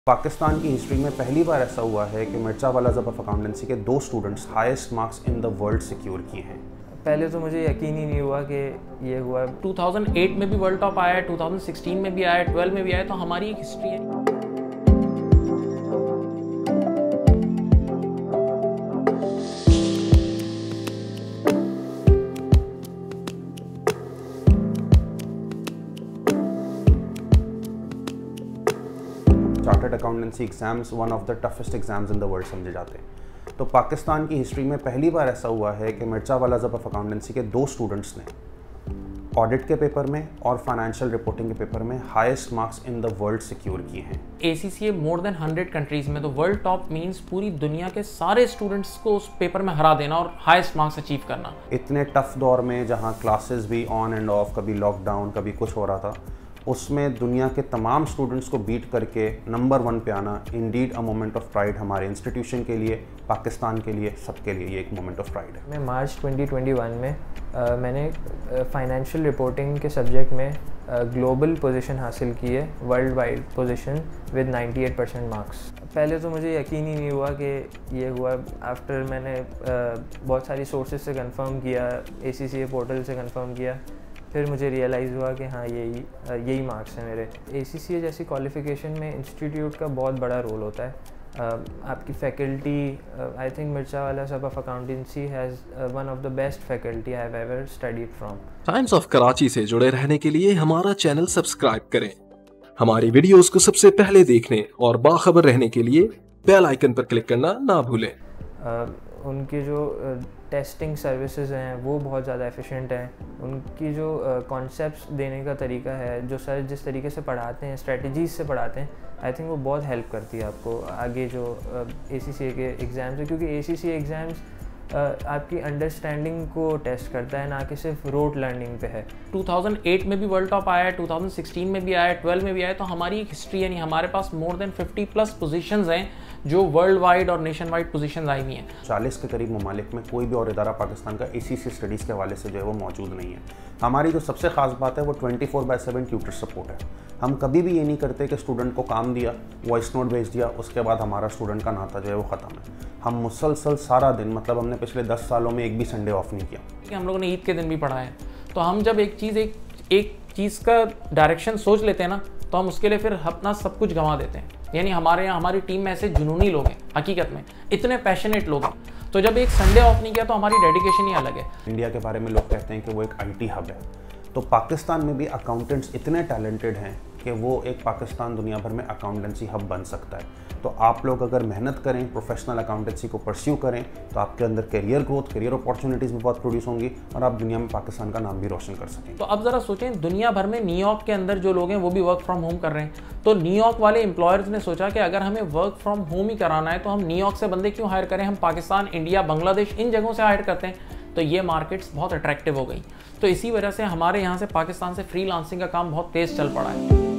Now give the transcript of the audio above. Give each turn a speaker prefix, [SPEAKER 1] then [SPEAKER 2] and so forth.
[SPEAKER 1] पाकिस्तान की हिस्ट्री में पहली बार ऐसा हुआ है कि मिर्ज़ा वाला ज़ब ऑफ अकाउंटेंसी के 2 students highest marks in the world secure किए हैं।
[SPEAKER 2] पहले तो मुझे यकीन ही नहीं हुआ कि ये हुआ।
[SPEAKER 3] 2008 में भी वर्ल्ड टॉप आया है, 2016 में भी आया है, 12 में भी आया है, तो हमारी एक हिस्ट्री है।
[SPEAKER 1] Chartered accountancy exams one of the toughest exams in the world समझे जाते हैं। तो पाकिस्तान की हिस्ट्री में पहली बार ऐसा हुआ है कि मिर्ज़ा वाला ज़ब ऑफ अकाउंटेंसी के 2 स्टूडेंट्स ने ऑडिट के पेपर में और फाइनेंशियल रिपोर्टिंग के पेपर में highest marks in the world secure किए हैं।
[SPEAKER 3] ACCA मोर देन 100 कंट्रीज में, तो वर्ल्ड टॉप मींस पूरी दुनिया के सारे स्टूडेंट्स को उस पेपर में हरा देना और हाईएस्ट मार्क्स अचीव करना।
[SPEAKER 1] इतने टफ दौर में जहाँ क्लासेस भी ऑन एंड ऑफ, कभी लॉकडाउन, कभी कुछ हो रहा था, उसमें दुनिया के तमाम स्टूडेंट्स को बीट करके नंबर 1 पे आना indeed a moment of pride हमारे इंस्टीट्यूशन के लिए, पाकिस्तान के लिए, सबके लिए ये एक मोमेंट ऑफ प्राइड है।
[SPEAKER 2] मैं मार्च 2021 में मैंने फाइनेंशियल रिपोर्टिंग के सब्जेक्ट में ग्लोबल पोजीशन हासिल की है, world wide position with 98% marks. पहले तो मुझे यकीन ही नहीं हुआ कि ये हुआ। आफ्टर मैंने बहुत सारी सोर्सेज से कंफर्म किया, ACCA पोर्टल से कंफर्म किया, फिर मुझे रियलाइज़ हुआ कि हाँ यही मार्क्स हैं मेरे। ACCA जैसी क्वालिफ़िकेशन में इंस्टीट्यूट का बहुत बड़ा रोल होता है। आपकी फैकल्टी, आई थिंक मिर्ज़ा वाला ज़ब of accountancy has one of the best faculty I have ever studied from.
[SPEAKER 4] Times of Karachi से जुड़े रहने के लिए हमारा चैनल सब्सक्राइब करें। हमारी वीडियोस को सबसे पहले देखने और बाखबर रहने के लिए बेल आइकन पर क्लिक करना ना भूलें।
[SPEAKER 2] उनकी जो टेस्टिंग सर्विसेज हैं वो बहुत ज़्यादा एफिशिएंट हैं। उनकी जो कॉन्सेप्ट्स देने का तरीका है, जो सर जिस तरीके से पढ़ाते हैं, स्ट्रेटजीज़ से पढ़ाते हैं, आई थिंक वो बहुत हेल्प करती है आपको आगे जो ACCA के एग्ज़ाम्स है, क्योंकि ACCA एग्ज़ाम्स आपकी अंडरस्टैंडिंग को टेस्ट करता है, ना कि सिर्फ रोट लर्निंग पे है।
[SPEAKER 3] 2008 में भी वर्ल्ड टॉप आया है, 2016 में भी आया है, 12 में भी आया है, तो हमारी एक हिस्ट्री है। नहीं, हमारे पास मोर देन 50+ पोजीशंस हैं जो वर्ल्ड वाइड और नेशन वाइड पोजीशंस आई हुई हैं।
[SPEAKER 1] 40 के करीब ममालिक में कोई भी और इदारा पाकिस्तान का ACCA स्टडीज़ के हवाले से जो है वो मौजूद नहीं है। हमारी जो सबसे ख़ास बात है वो 24/7 ट्यूटर सपोर्ट है। हम कभी भी ये नहीं करते कि स्टूडेंट को काम दिया, वॉइस नोट भेज दिया, उसके बाद हमारा स्टूडेंट का नाता जो है वो ख़त्म है। हम मुसलसल सारा दिन, मतलब हमने पिछले 10 सालों में एक भी संडे ऑफ नहीं किया।
[SPEAKER 3] कि हम लोगों ने ईद के दिन भी पढ़ा है, तो हम जब एक चीज़ का डायरेक्शन सोच लेते हैं ना, तो हम उसके लिए फिर अपना सब कुछ गंवा देते हैं। यानी हमारे यहाँ हमारी टीम में ऐसे जुनूनी लोग हैं, हकीकत में इतने पैशनेट लोग हैं, तो जब एक संडे ऑफ नहीं किया तो हमारी डेडिकेशन ही अलग है।
[SPEAKER 1] इंडिया के बारे में लोग कहते हैं कि वो एक IT हब है, तो पाकिस्तान में भी अकाउंटेंट्स इतने टैलेंटेड हैं कि वो एक पाकिस्तान दुनिया भर में अकाउंटेंसी हब बन सकता है। तो आप लोग अगर मेहनत करें, प्रोफेशनल अकाउंटेंसी को परस्यू करें, तो आपके अंदर करियर ग्रोथ, करियर अपॉर्चुनिटीज़ भी बहुत प्रोड्यूस होंगी और आप दुनिया में पाकिस्तान का नाम भी रोशन कर सकें।
[SPEAKER 3] तो अब ज़रा सोचें, दुनिया भर में न्यूयॉर्क के अंदर जो लोग हैं वो भी वर्क फ्रॉम होम कर रहे हैं, तो न्यूयॉर्क वाले एम्प्लॉयर्स ने सोचा कि अगर हमें वर्क फ्रॉम होम ही कराना है तो हम न्यूयॉर्क से बंदे क्यों हायर करें, हम पाकिस्तान, इंडिया, बांग्लादेश इन जगहों से हायर करते हैं, तो ये मार्केट्स बहुत अट्रैक्टिव हो गई। तो इसी वजह से हमारे यहाँ से पाकिस्तान से फ्रीलांसिंग का काम बहुत तेज़ चल पड़ा है।